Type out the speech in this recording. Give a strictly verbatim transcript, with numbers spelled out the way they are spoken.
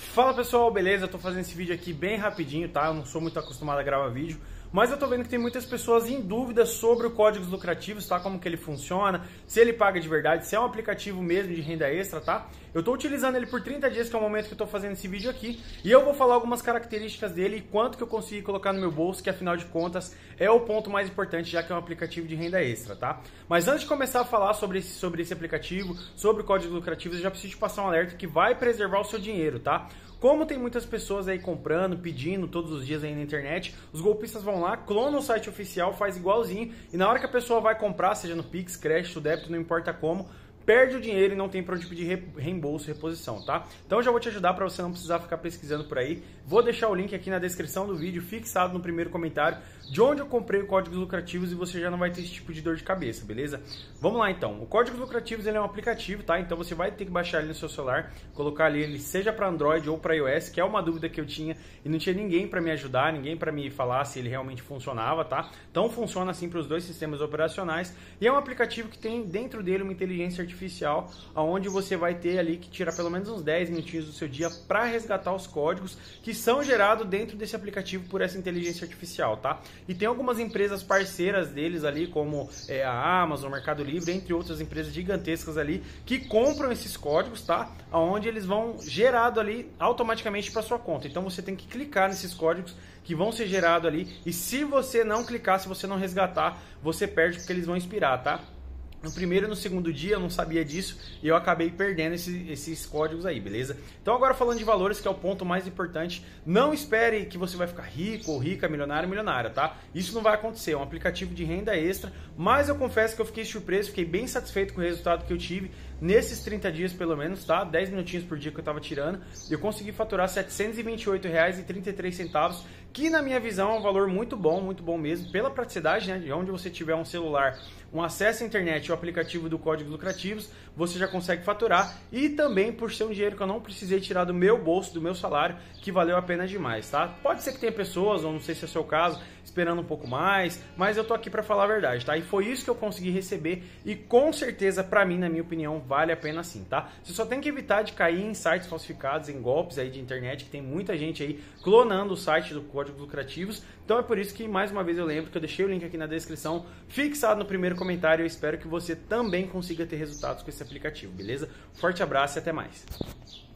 Fala pessoal, beleza? Eu tô fazendo esse vídeo aqui bem rapidinho, tá? Eu não sou muito acostumado a gravar vídeo, mas eu tô vendo que tem muitas pessoas em dúvida sobre o Códigos Lucrativos, tá? Como que ele funciona, se ele paga de verdade, se é um aplicativo mesmo de renda extra, tá? Eu tô utilizando ele por trinta dias, que é o momento que eu tô fazendo esse vídeo aqui, e eu vou falar algumas características dele e quanto que eu consegui colocar no meu bolso, que afinal de contas é o ponto mais importante, já que é um aplicativo de renda extra, tá? Mas antes de começar a falar sobre esse, sobre esse aplicativo, sobre Códigos Lucrativos, eu já preciso te passar um alerta que vai preservar o seu dinheiro, tá? Como tem muitas pessoas aí comprando, pedindo todos os dias aí na internet, os golpistas vão lá, clonam o site oficial, faz igualzinho, e na hora que a pessoa vai comprar, seja no Pix, crédito, débito, não importa como, perde o dinheiro e não tem para onde pedir reembolso, reposição, tá? Então eu já vou te ajudar para você não precisar ficar pesquisando por aí. Vou deixar o link aqui na descrição do vídeo, fixado no primeiro comentário, de onde eu comprei o Códigos Lucrativos, e você já não vai ter esse tipo de dor de cabeça, beleza? Vamos lá então. O Códigos Lucrativos ele é um aplicativo, tá? Então você vai ter que baixar ele no seu celular, colocar ali ele seja para Android ou para iOS, que é uma dúvida que eu tinha e não tinha ninguém para me ajudar, ninguém para me falar se ele realmente funcionava, tá? Então funciona assim para os dois sistemas operacionais, e é um aplicativo que tem dentro dele uma inteligência artificial, onde você vai ter ali que tirar pelo menos uns dez minutinhos do seu dia para resgatar os códigos que são gerados dentro desse aplicativo por essa inteligência artificial, tá? E tem algumas empresas parceiras deles ali, como é, a Amazon, o Mercado Livre, entre outras empresas gigantescas ali, que compram esses códigos, tá? Onde eles vão gerado ali automaticamente para sua conta. Então você tem que clicar nesses códigos que vão ser gerados ali, e se você não clicar, se você não resgatar, você perde, porque eles vão expirar, tá? No primeiro e no segundo dia eu não sabia disso e eu acabei perdendo esse, esses códigos aí, beleza? Então agora falando de valores, que é o ponto mais importante, não espere que você vai ficar rico ou rica, milionário ou milionária, tá? Isso não vai acontecer, é um aplicativo de renda extra, mas eu confesso que eu fiquei surpreso, fiquei bem satisfeito com o resultado que eu tive nesses trinta dias pelo menos, tá? dez minutinhos por dia que eu tava tirando, eu consegui faturar setecentos e vinte e oito reais e trinta e três centavos, que na minha visão é um valor muito bom, muito bom mesmo, pela praticidade, né? De onde você tiver um celular, um acesso à internet, o aplicativo do Códigos Lucrativos, você já consegue faturar, e também por ser um dinheiro que eu não precisei tirar do meu bolso, do meu salário, que valeu a pena demais, tá? Pode ser que tenha pessoas, ou não sei se é o seu caso, esperando um pouco mais, mas eu tô aqui pra falar a verdade, tá? E foi isso que eu consegui receber, e com certeza, pra mim, na minha opinião, vale a pena sim, tá? Você só tem que evitar de cair em sites falsificados, em golpes aí de internet, que tem muita gente aí clonando o site do Códigos Lucrativos. Então é por isso que, mais uma vez, eu lembro que eu deixei o link aqui na descrição, fixado no primeiro comentário. Eu espero que você também consiga ter resultados com esse aplicativo, beleza? Forte abraço e até mais!